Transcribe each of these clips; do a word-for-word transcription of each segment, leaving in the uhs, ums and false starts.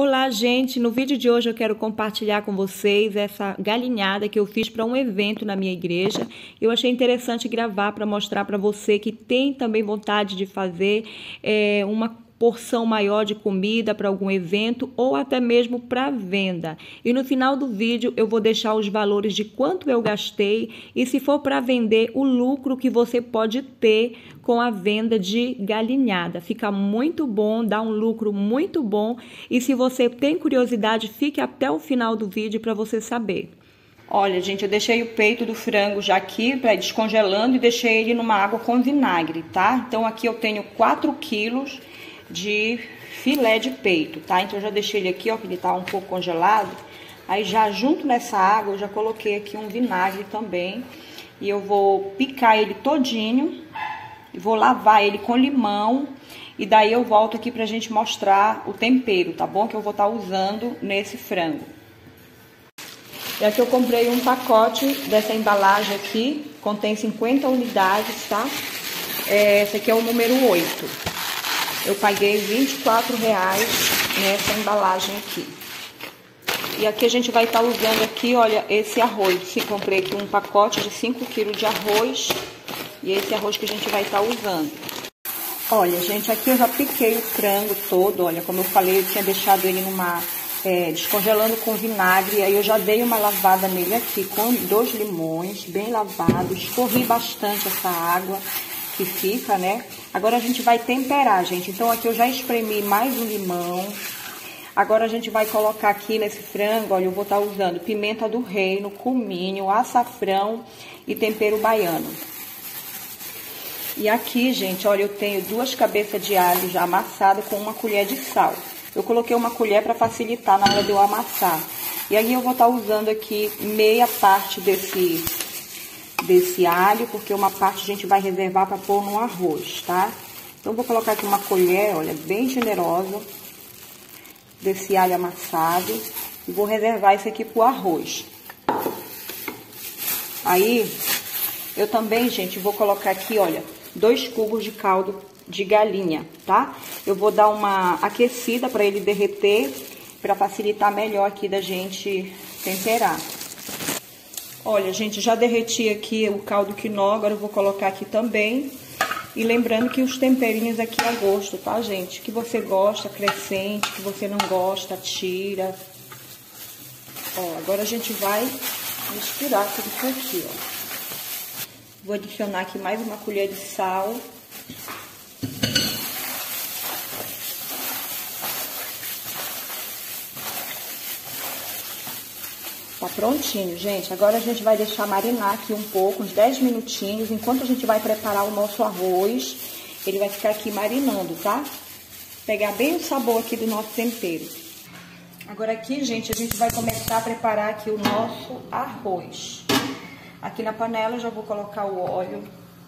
Olá, gente! No vídeo de hoje eu quero compartilhar com vocês essa galinhada que eu fiz para um evento na minha igreja. Eu achei interessante gravar para mostrar para você que tem também vontade de fazer é, uma porção maior de comida para algum evento ou até mesmo para venda. E no final do vídeo eu vou deixar os valores de quanto eu gastei e, se for para vender, o lucro que você pode ter com a venda de galinhada. Fica muito bom, dá um lucro muito bom, e se você tem curiosidade, fique até o final do vídeo para você saber. Olha, gente, eu deixei o peito do frango já aqui para descongelando e deixei ele numa água com vinagre, tá? Então aqui eu tenho quatro quilos de filé de peito, tá? Então eu já deixei ele aqui, ó, que ele tá um pouco congelado. Aí já junto nessa água eu já coloquei aqui um vinagre também, e eu vou picar ele todinho e vou lavar ele com limão, e daí eu volto aqui pra gente mostrar o tempero, tá bom? Que eu vou estar usando nesse frango. E aqui eu comprei um pacote dessa embalagem aqui, contém cinquenta unidades, tá? É, esse aqui é o número oito. Eu paguei vinte e quatro reais nessa embalagem aqui. E aqui a gente vai estar usando aqui, olha, esse arroz. Eu comprei aqui um pacote de cinco quilos de arroz. E esse arroz que a gente vai estar usando. Olha, gente, aqui eu já piquei o frango todo. Olha, como eu falei, eu tinha deixado ele numa... É, descongelando com vinagre. Aí eu já dei uma lavada nele aqui com dois limões, bem lavados. Escorri bastante essa água que fica, né? Agora a gente vai temperar, gente. Então aqui eu já espremi mais um limão. Agora a gente vai colocar aqui nesse frango, olha, eu vou estar usando pimenta do reino, cominho, açafrão e tempero baiano. E aqui, gente, olha, eu tenho duas cabeças de alho já amassadas com uma colher de sal. Eu coloquei uma colher para facilitar na hora de eu amassar. E aí eu vou estar usando aqui meia parte desse... desse alho, porque uma parte a gente vai reservar para pôr no arroz, tá? Então, vou colocar aqui uma colher, olha, bem generosa, desse alho amassado, e vou reservar isso aqui pro arroz. Aí, eu também, gente, vou colocar aqui, olha, dois cubos de caldo de galinha, tá? Eu vou dar uma aquecida para ele derreter, para facilitar melhor aqui da gente temperar. Olha, gente, já derreti aqui o caldo quinó, agora eu vou colocar aqui também. E lembrando que os temperinhos aqui é a gosto, tá, gente? Que você gosta, acrescente, que você não gosta, tira. Ó, agora a gente vai misturar tudo isso aqui, ó. Vou adicionar aqui mais uma colher de sal. Tá prontinho, gente. Agora a gente vai deixar marinar aqui um pouco, uns dez minutinhos, enquanto a gente vai preparar o nosso arroz. Ele vai ficar aqui marinando, tá? Pegar bem o sabor aqui do nosso tempero. Agora aqui, gente, a gente vai começar a preparar aqui o nosso arroz. Aqui na panela eu já vou colocar o óleo.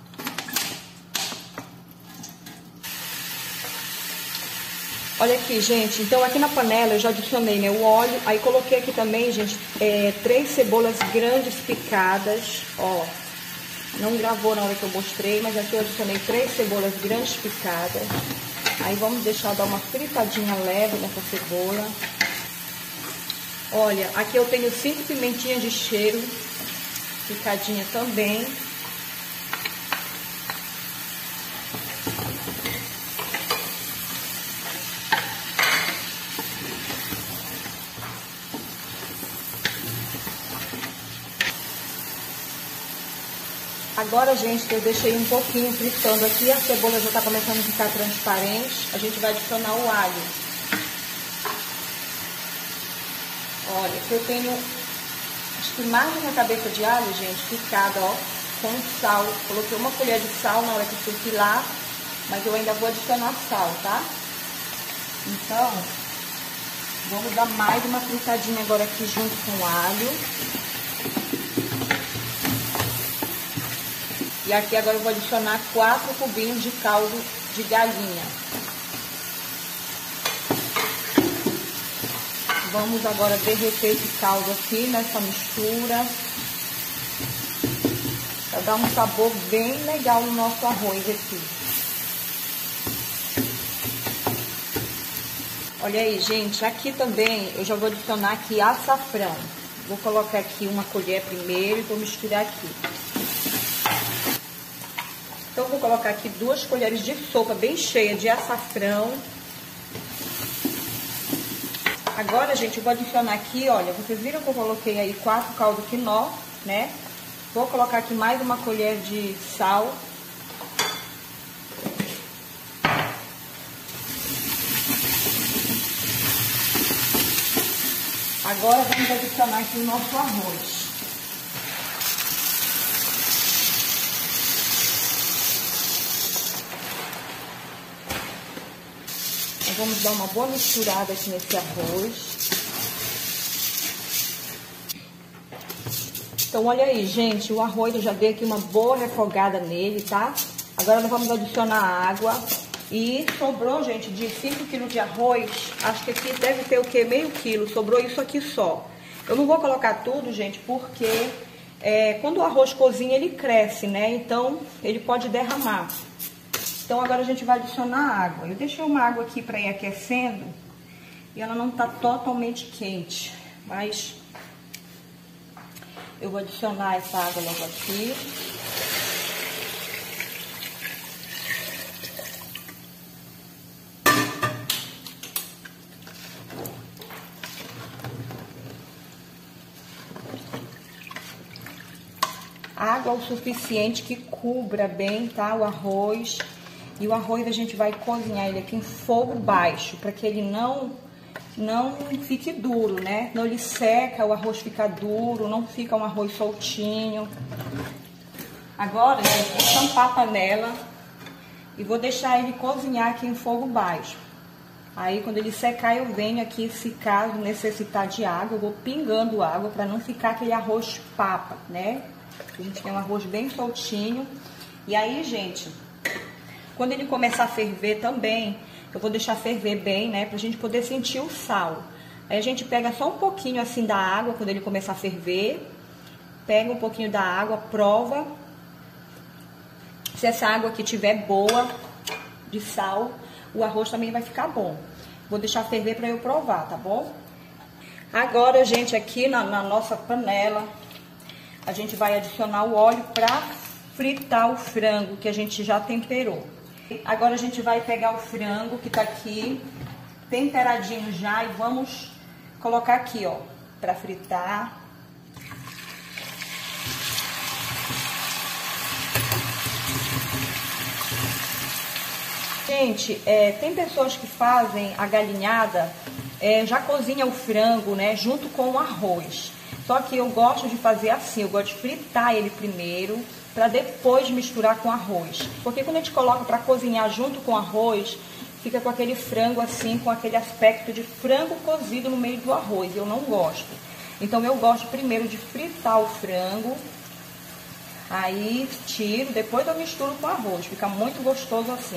Olha aqui, gente, então aqui na panela eu já adicionei, né, o óleo, aí coloquei aqui também, gente, é, três cebolas grandes picadas, ó, não gravou na hora que eu mostrei, mas aqui eu adicionei três cebolas grandes picadas. Aí vamos deixar dar uma fritadinha leve nessa cebola. Olha, aqui eu tenho cinco pimentinhas de cheiro, picadinha também. Agora, gente, que eu deixei um pouquinho fritando aqui, a cebola já tá começando a ficar transparente, a gente vai adicionar o alho. Olha, aqui eu tenho, acho que mais de uma cabeça de alho, gente, picada, ó, com sal. Coloquei uma colher de sal na hora que fui pilar, mas eu ainda vou adicionar sal, tá? Então, vamos dar mais uma fritadinha agora aqui junto com o alho. E aqui agora eu vou adicionar quatro cubinhos de caldo de galinha. Vamos agora derreter esse caldo aqui nessa mistura. Vai dar um sabor bem legal no nosso arroz aqui. Olha aí, gente, aqui também eu já vou adicionar aqui açafrão. Vou colocar aqui uma colher primeiro e vou misturar aqui. Então, eu vou colocar aqui duas colheres de sopa bem cheia de açafrão. Agora, gente, eu vou adicionar aqui, olha, vocês viram que eu coloquei aí quatro caldo quinó, né? Vou colocar aqui mais uma colher de sal. Agora, vamos adicionar aqui o nosso arroz. Nós vamos dar uma boa misturada aqui nesse arroz. Então, olha aí, gente, o arroz eu já dei aqui uma boa refogada nele, tá? Agora nós vamos adicionar água. E sobrou, gente, de cinco quilos de arroz, acho que aqui deve ter o quê? Meio quilo, sobrou isso aqui só. Eu não vou colocar tudo, gente, porque é, quando o arroz cozinha, ele cresce, né? Então, ele pode derramar. Então, agora a gente vai adicionar água. Eu deixei uma água aqui para ir aquecendo e ela não tá totalmente quente, mas eu vou adicionar essa água logo aqui. Água o suficiente que cubra bem, tá? O arroz. E o arroz a gente vai cozinhar ele aqui em fogo baixo, para que ele não, não fique duro, né? Não ele seca, o arroz fica duro, não fica um arroz soltinho. Agora, gente, vou tampar a panela e vou deixar ele cozinhar aqui em fogo baixo. Aí, quando ele secar, eu venho aqui, se caso necessitar de água, eu vou pingando água para não ficar aquele arroz papa, né? A gente tem um arroz bem soltinho. E aí, gente, quando ele começar a ferver também, eu vou deixar ferver bem, né? Pra gente poder sentir o sal. Aí a gente pega só um pouquinho assim da água, quando ele começar a ferver. Pega um pouquinho da água, prova. Se essa água aqui tiver boa, de sal, o arroz também vai ficar bom. Vou deixar ferver pra eu provar, tá bom? Agora, gente, aqui na, na nossa panela, a gente vai adicionar o óleo pra fritar o frango que a gente já temperou. Agora a gente vai pegar o frango que tá aqui, temperadinho já, e vamos colocar aqui, ó, pra fritar. Gente, é, tem pessoas que fazem a galinhada, é, já cozinha o frango, né, junto com o arroz. Só que eu gosto de fazer assim, eu gosto de fritar ele primeiro, para depois misturar com arroz. Porque quando a gente coloca para cozinhar junto com arroz, fica com aquele frango assim, com aquele aspecto de frango cozido no meio do arroz. Eu não gosto. Então eu gosto primeiro de fritar o frango, aí tiro, depois eu misturo com arroz. Fica muito gostoso assim.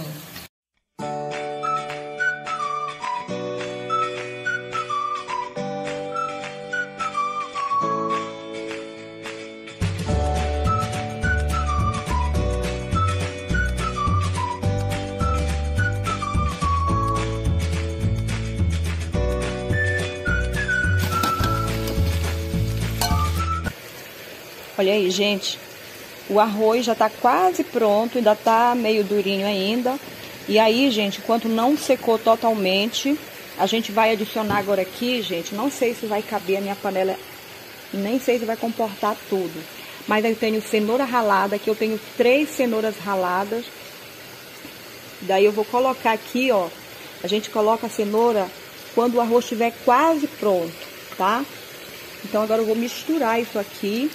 Olha aí, gente, o arroz já tá quase pronto, ainda tá meio durinho ainda. E aí, gente, enquanto não secou totalmente, a gente vai adicionar agora aqui, gente, não sei se vai caber a minha panela, nem sei se vai comportar tudo. Mas eu tenho cenoura ralada, aqui eu tenho três cenouras raladas. Daí eu vou colocar aqui, ó, a gente coloca a cenoura quando o arroz estiver quase pronto, tá? Então agora eu vou misturar isso aqui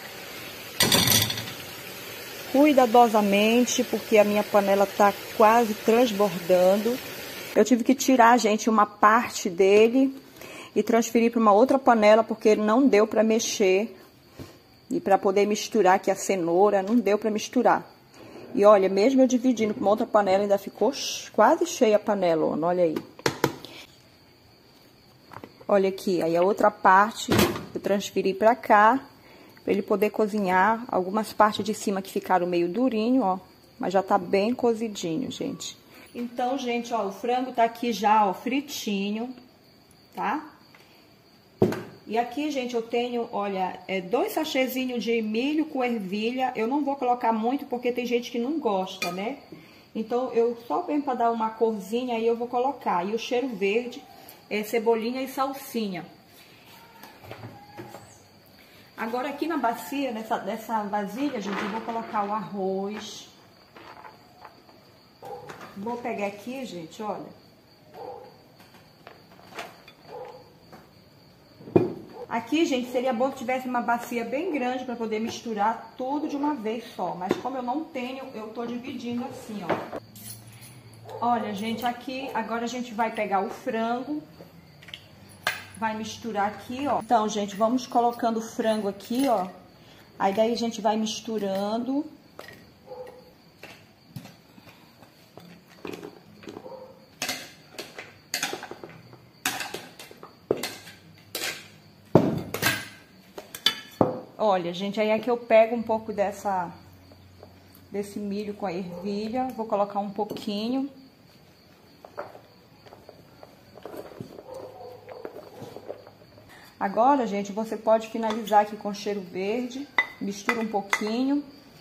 cuidadosamente, porque a minha panela tá quase transbordando. Eu tive que tirar, gente, uma parte dele e transferir para uma outra panela, porque não deu para mexer. E para poder misturar aqui a cenoura, não deu para misturar. E olha, mesmo eu dividindo com uma outra panela, ainda ficou quase cheia a panela, olha aí. Olha aqui, aí a outra parte eu transferi para cá, para ele poder cozinhar. Algumas partes de cima que ficaram meio durinho, ó, mas já tá bem cozidinho, gente. Então, gente, ó, o frango tá aqui já, ó, fritinho, tá? E aqui, gente, eu tenho, olha, é, dois sachêzinhos de milho com ervilha. Eu não vou colocar muito porque tem gente que não gosta, né? Então, eu só bem para dar uma corzinha aí eu vou colocar. E o cheiro verde é cebolinha e salsinha. Agora, aqui na bacia, nessa, nessa vasilha, gente, eu vou colocar o arroz. Vou pegar aqui, gente, olha. Aqui, gente, seria bom que tivesse uma bacia bem grande para poder misturar tudo de uma vez só. Mas como eu não tenho, eu tô dividindo assim, ó. Olha, gente, aqui, agora a gente vai pegar o frango. Vai misturar aqui, ó. Então, gente, vamos colocando o frango aqui, ó. Aí daí a gente vai misturando. Olha, gente, aí aqui eu pego um pouco dessa, desse milho com a ervilha, vou colocar um pouquinho. Agora, gente, você pode finalizar aqui com cheiro verde, mistura um pouquinho.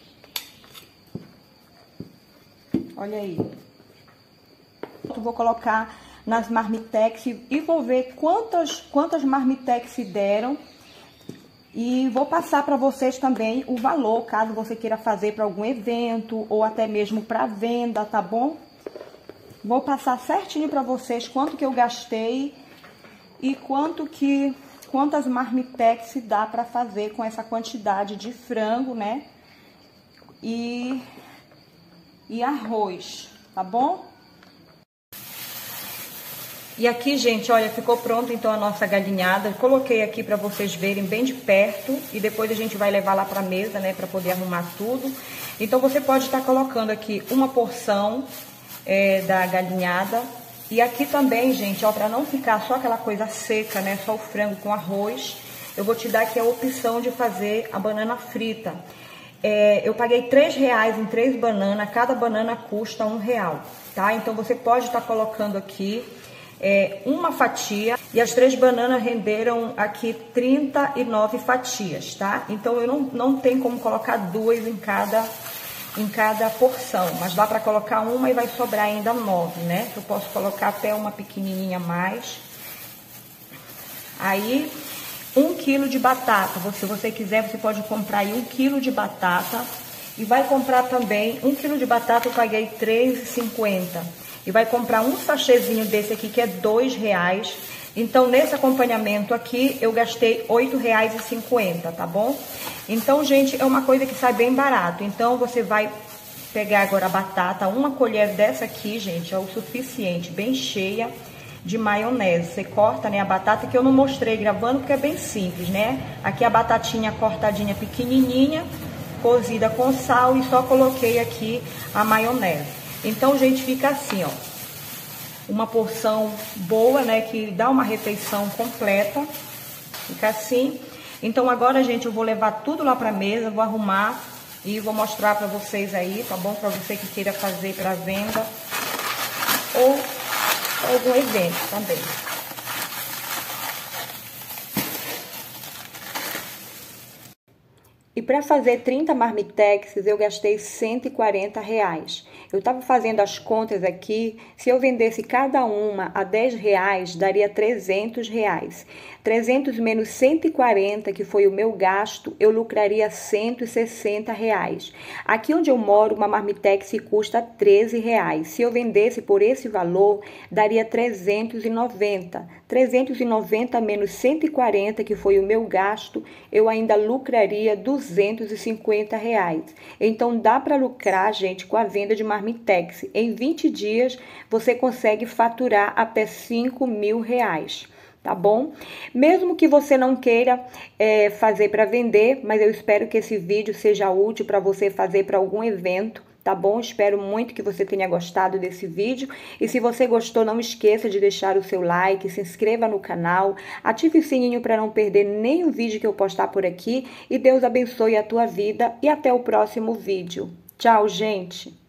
Olha aí. Eu vou colocar nas marmitex e vou ver quantas, quantas marmitex deram. E vou passar para vocês também o valor, caso você queira fazer para algum evento ou até mesmo para venda, tá bom? Vou passar certinho para vocês quanto que eu gastei e quanto que, quantas marmitex dá para fazer com essa quantidade de frango, né? E, e arroz, tá bom? E aqui, gente, olha, ficou pronto então a nossa galinhada. Eu coloquei aqui para vocês verem bem de perto e depois a gente vai levar lá para mesa, né, para poder arrumar tudo. Então você pode estar colocando aqui uma porção é, da galinhada. E aqui também, gente, ó, para não ficar só aquela coisa seca, né, só o frango com arroz, eu vou te dar aqui a opção de fazer a banana frita. É, eu paguei três reais em três bananas, cada banana custa um real, tá? Então você pode estar colocando aqui É, uma fatia e as três bananas renderam aqui trinta e nove fatias, tá? Então eu não, não tenho como colocar duas em cada, em cada porção, mas dá para colocar uma e vai sobrar ainda nove, né? Eu posso colocar até uma pequenininha mais. Aí, um quilo de batata, se você quiser, você pode comprar aí um quilo de batata e vai comprar também um quilo de batata, eu paguei três reais e cinquenta centavos. E vai comprar um sachêzinho desse aqui, que é dois reais. Então, nesse acompanhamento aqui, eu gastei oito reais e cinquenta centavos, tá bom? Então, gente, é uma coisa que sai bem barato. Então, você vai pegar agora a batata, uma colher dessa aqui, gente, é o suficiente, bem cheia de maionese. Você corta, né, a batata, que eu não mostrei gravando, porque é bem simples, né? Aqui a batatinha cortadinha pequenininha, cozida com sal, e só coloquei aqui a maionese. Então, gente, fica assim, ó, uma porção boa, né, que dá uma refeição completa, fica assim. Então, agora, gente, eu vou levar tudo lá pra mesa, vou arrumar e vou mostrar pra vocês aí, tá bom? Pra você que queira fazer pra venda ou algum evento também. E para fazer trinta marmitex, eu gastei cento e quarenta reais. Eu estava fazendo as contas aqui, se eu vendesse cada uma a dez reais, daria trezentos reais. trezentos menos cento e quarenta, que foi o meu gasto, eu lucraria cento e sessenta reais. Aqui onde eu moro, uma marmitex custa treze reais. Se eu vendesse por esse valor, daria trezentos e noventa. trezentos e noventa menos cento e quarenta, que foi o meu gasto, eu ainda lucraria duzentos e cinquenta reais. Então, dá para lucrar, gente, com a venda de marmitex. Em vinte dias, você consegue faturar até cinco mil reais. Tá bom? Mesmo que você não queira é, fazer para vender, mas eu espero que esse vídeo seja útil para você fazer para algum evento, tá bom? Espero muito que você tenha gostado desse vídeo. E se você gostou, não esqueça de deixar o seu like, se inscreva no canal, ative o sininho para não perder nenhum vídeo que eu postar por aqui. E Deus abençoe a tua vida e até o próximo vídeo. Tchau, gente!